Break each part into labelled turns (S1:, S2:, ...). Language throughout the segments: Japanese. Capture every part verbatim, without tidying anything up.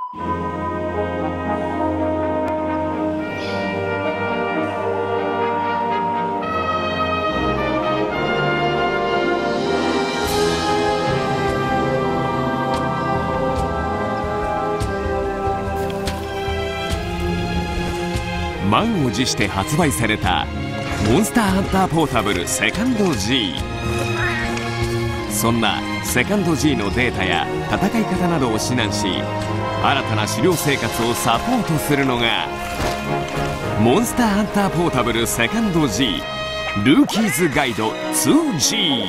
S1: 満を持して発売されたモンスターハンターポータブルセカンド G。 そんなセカンド G のデータや戦い方などを指南し、新たな狩猟生活をサポートするのがモンスターハンターポータブルセカンド G ルーキーズガイド ツージー。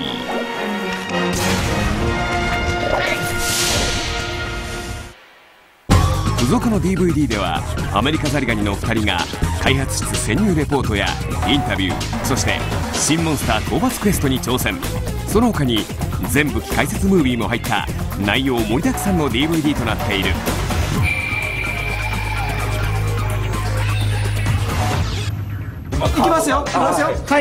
S1: 付属の ディーブイディー ではアメリカザリガニのふたりが開発室潜入レポートやインタビュー、そして新モンスター討伐クエストに挑戦。その他に全部解説ムービーも入った内容盛りだくさんの ディーブイディー となっている。
S2: いきますよ、いきますよ。はい。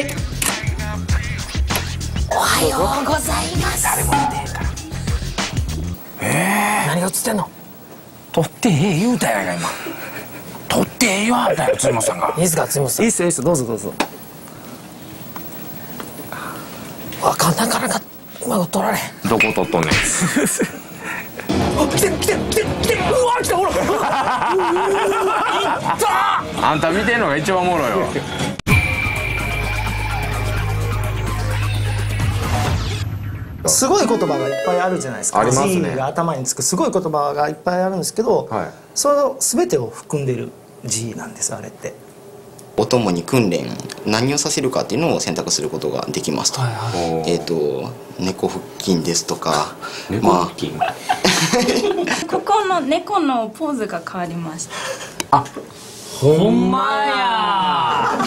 S3: おはようございます。誰も見てへんから。えー、何が映ってんの？撮ってええ言うたやん今。撮ってええ言わんだよ辻本さんが。いいですか辻本さん。
S2: いいっすよいいっすよ、どうぞどうぞ。
S3: わかんなかなかうまく撮られへん。
S4: どこ撮っとんねん。
S3: あ、来てる来てる来てる来てる。うわ来たほら。いった
S4: あんた見てんのが一番おもろいよ。
S2: すごい言葉がいっぱいあるじゃないですか。
S4: ありますね。
S2: G が頭につくすごい言葉がいっぱいあるんですけど、はい、その全てを含んでる G なんですあれって。
S5: お供に訓練、何をさせるかっていうのを選択することができますと。はいはい、えっと猫腹筋ですとか、
S4: 猫腹筋、まあ、
S6: ここの猫のポーズが変わりました。
S3: あ、ほんまや。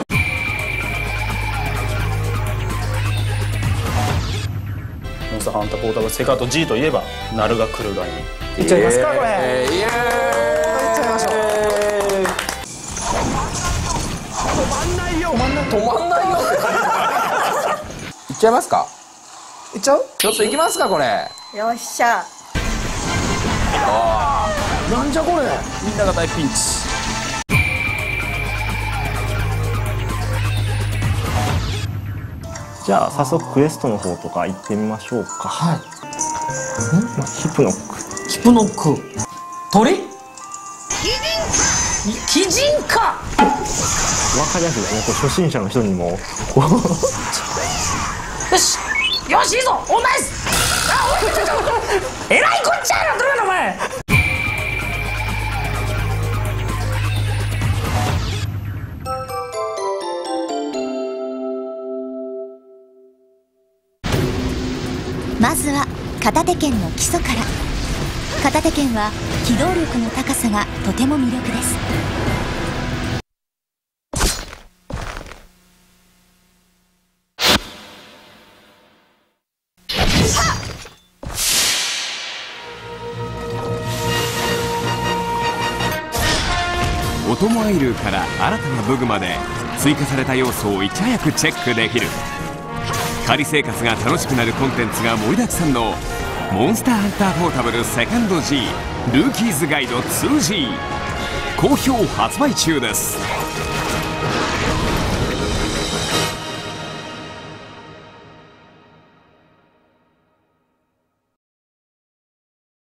S7: モンスターハンターポータブルセカンド G といえばナルが来るがいい。
S2: いっちゃいますかこれ。
S4: イエーイ、イエーイ、
S2: いっちゃいましょう。
S4: 止まんないよ、止まんない、止まんないよ。いっちゃいますか。
S2: いっちゃう。
S4: ちょっといきますかこれ。
S6: よっしゃ。
S4: あ
S2: あ、なんじゃこれ。
S7: みんなが大ピンチ。
S8: じゃあ早速クエストの方とか行ってみましょうか。はい。まあ、ヒプノック。
S3: ヒプノック。鳥？キジンか。
S8: わかりやすいですね。こう初心者の人にもこう。
S3: よし、よしいいぞ。おナイス。あ、おいちょちょ。えらいこっちゃやな、どれやなお前。
S9: まずは片手剣の基礎から。片手剣は機動力の高さがとても魅力です。
S1: オトモアイルーから新たな武具まで追加された要素をいち早くチェックできる。狩り生活が楽しくなるコンテンツが盛りだくさんのモンスターハンターポータブルセカンド G ルーキーズガイド ツージー 好評発売中です。